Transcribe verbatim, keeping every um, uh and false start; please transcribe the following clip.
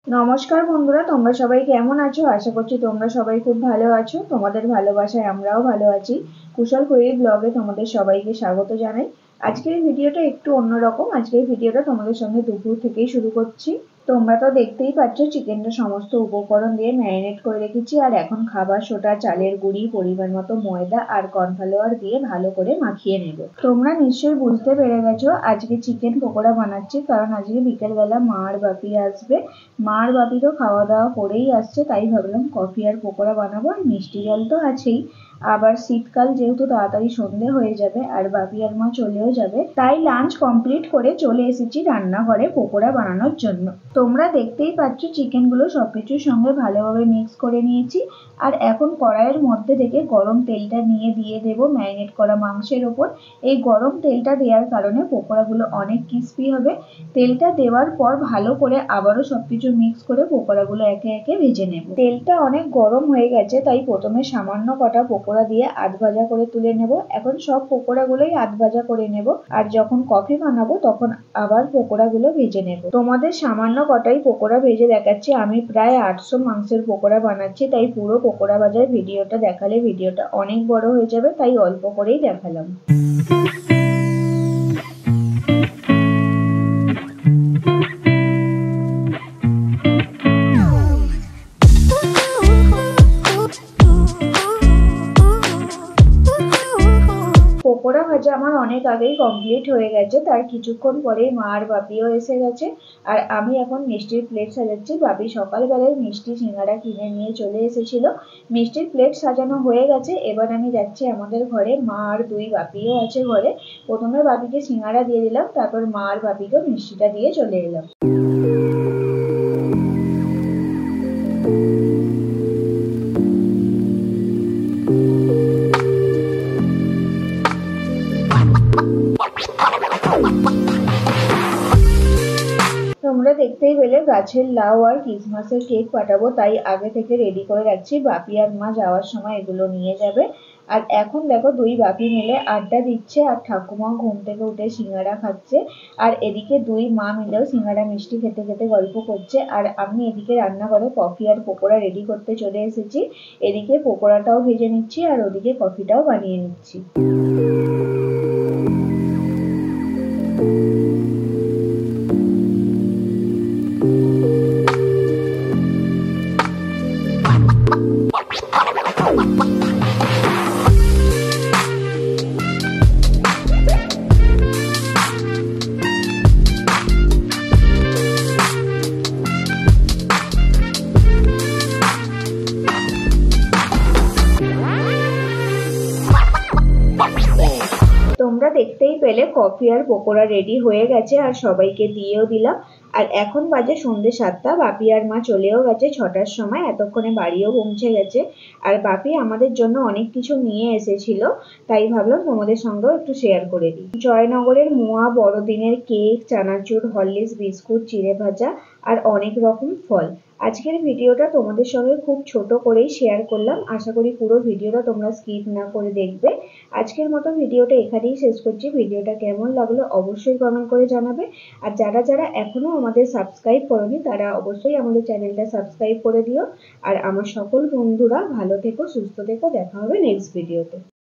নমস্কার বন্ধুরা, তোমরা সবাই কেমন আছো? আশা করছি তোমরা সবাই খুব ভালো আছো। তোমাদের ভালোবাসায় আমরাও ভালো আছি। কুশল কুইরি ব্লগে তোমাদের সবাইকে স্বাগত জানাই। আজকের ভিডিওটা একটু অন্যরকম। আজকের ভিডিওটা তোমাদের সঙ্গে দুপুর থেকেই শুরু করছি। তোমরা তো দেখতেই পাচ্ছ চিকেনটা সমস্ত উপকরণ দিয়ে ম্যারিনেট করে রেখেছি, আর এখন খাবার সোডা, চালের গুঁড়ি, পরিমাণ মতো ময়দা আর কর্নফ্লাওয়ার দিয়ে ভালো করে মাখিয়ে নেব। তোমরা নিশ্চয়ই বুঝতে পেরে গেছো আজকে চিকেন পকোড়া বানাচ্ছি, কারণ আজকে বিকেলবেলা মা আর বাপি আসবে। মা আর বাপি তো খাওয়া দাওয়া করেই আসছে, তাই ভাবলাম কফি আর পকোড়া বানাবো। আর মিষ্টি জল তো আছেই, আবার শীতকাল যেহেতু তাড়াতাড়ি সন্ধে হয়ে যাবে আর বাপি আর মা চলেও যাবে, তাই লাঞ্চ কমপ্লিট করে চলে এসেছি রান্নাঘরে পকোড়া বানানোর জন্য। তোমরা দেখতেই পাচ্ছ চিকেনগুলো সবকিছুর সঙ্গে ভালোভাবে মিক্স করে নিয়েছি, আর এখন কড়াইয়ের মধ্যে থেকে গরম তেলটা নিয়ে দিয়ে দেবো ম্যারিনেট করা মাংসের ওপর। এই গরম তেলটা দেওয়ার কারণে পকোড়াগুলো অনেক ক্রিস্পি হবে। তেলটা দেওয়ার পর ভালো করে আবারও সবকিছু মিক্স করে পকোড়াগুলো একে একে ভেজে নেব। তেলটা অনেক গরম হয়ে গেছে, তাই প্রথমে সামান্য কটা পকোড়া দিয়ে আধ ভাজা করে তুলে নেব। এখন সব পকোড়াগুলোই আধ ভাজা করে নেব, আর যখন কফি বানাবো তখন আবার পকোড়াগুলো ভেজে নেব। তোমাদের সামান্য কটাই পকোড়া ভেজে দেখাচ্ছি। আমি প্রায় আটশো মাংসের পকোড়া বানাচ্ছি, তাই পুরো পকোড়া ভাজার ভিডিওটা দেখালে ভিডিওটা অনেক বড় হয়ে যাবে, তাই অল্প করেই দেখালাম। পকোড়া ভাজা আমার অনেক আগেই কমপ্লিট হয়ে গেছে, তার কিছুক্ষণ পরেই মা আর বাপিও এসে গেছে। আর আমি এখন মিষ্টির প্লেট সাজাচ্ছি। বাপি সকালবেলায় মিষ্টি সিঙ্গারা কিনে নিয়ে চলে এসেছিল। মিষ্টির প্লেট সাজানো হয়ে গেছে, এবার আমি যাচ্ছি আমাদের ঘরে। মা আর দুই বাপিও আছে ঘরে। প্রথমে বাপিকে সিঙ্গারা দিয়ে দিলাম, তারপর মা আর বাপিকেও মিষ্টিটা দিয়ে চলে এলাম। তোমরা দেখতেই পেলে গাছের লাউ আর ক্রিসমাসের কেক পাঠাবো, তাই আগে থেকে রেডি করে রাখছি। বাপি আর মা যাওয়ার সময় এগুলো নিয়ে যাবে। আর এখন দেখো দুই বাপি মিলে আড্ডা দিচ্ছে, আর ঠাকুমা ঘুম থেকে উঠে সিঙ্গারা খাচ্ছে, আর এদিকে দুই মা মিলেও সিঙ্গারা মিষ্টি খেতে খেতে গল্প করছে। আর আমি এদিকে রান্নাঘরে কফি আর পকোড়া রেডি করতে চলে এসেছি। এদিকে পকোড়াটাও ভেজে নিচ্ছি আর ওদিকে কফিটাও বানিয়ে নিচ্ছি। তোমরা দেখতেই পেলে কফি আর পকোড়া রেডি হয়ে গেছে, আর সবাইকে দিয়েও দিলাম। আর এখন বাজে সন্ধ্যে সাতটা। বাপি আর মা চলেও গেছে ছটার সময়, এতক্ষণে বাড়িও পৌঁছে গেছে। আর বাপি আমাদের জন্য অনেক কিছু নিয়ে এসেছিল, তাই ভাবলাম তোমাদের সঙ্গেও একটু শেয়ার করে দিই। জয়নগরের মোয়া, বড়দিনের কেক, চানাচুর, হরলিক্স বিস্কুট, চিড়ে ভাজা আর অনেক রকম ফল। আজকের ভিডিওটা তোমাদের সঙ্গে খুব ছোট করেই শেয়ার করলাম। আশা করি পুরো ভিডিওটা তোমরা স্কিপ না করে দেখবে। আজকের মতো ভিডিওটা এখানেই শেষ করছি। ভিডিওটা কেমন লাগলো অবশ্যই কমেন্ট করে জানাবে। আর যারা যারা এখনো আমাদের সাবস্ক্রাইব করোনি তারা অবশ্যই আমাদের চ্যানেলটা সাবস্ক্রাইব করে দিও। আর আমার সকল বন্ধুরা ভালো থেকো, সুস্থ থেকো। দেখা হবে নেক্সট ভিডিওতে।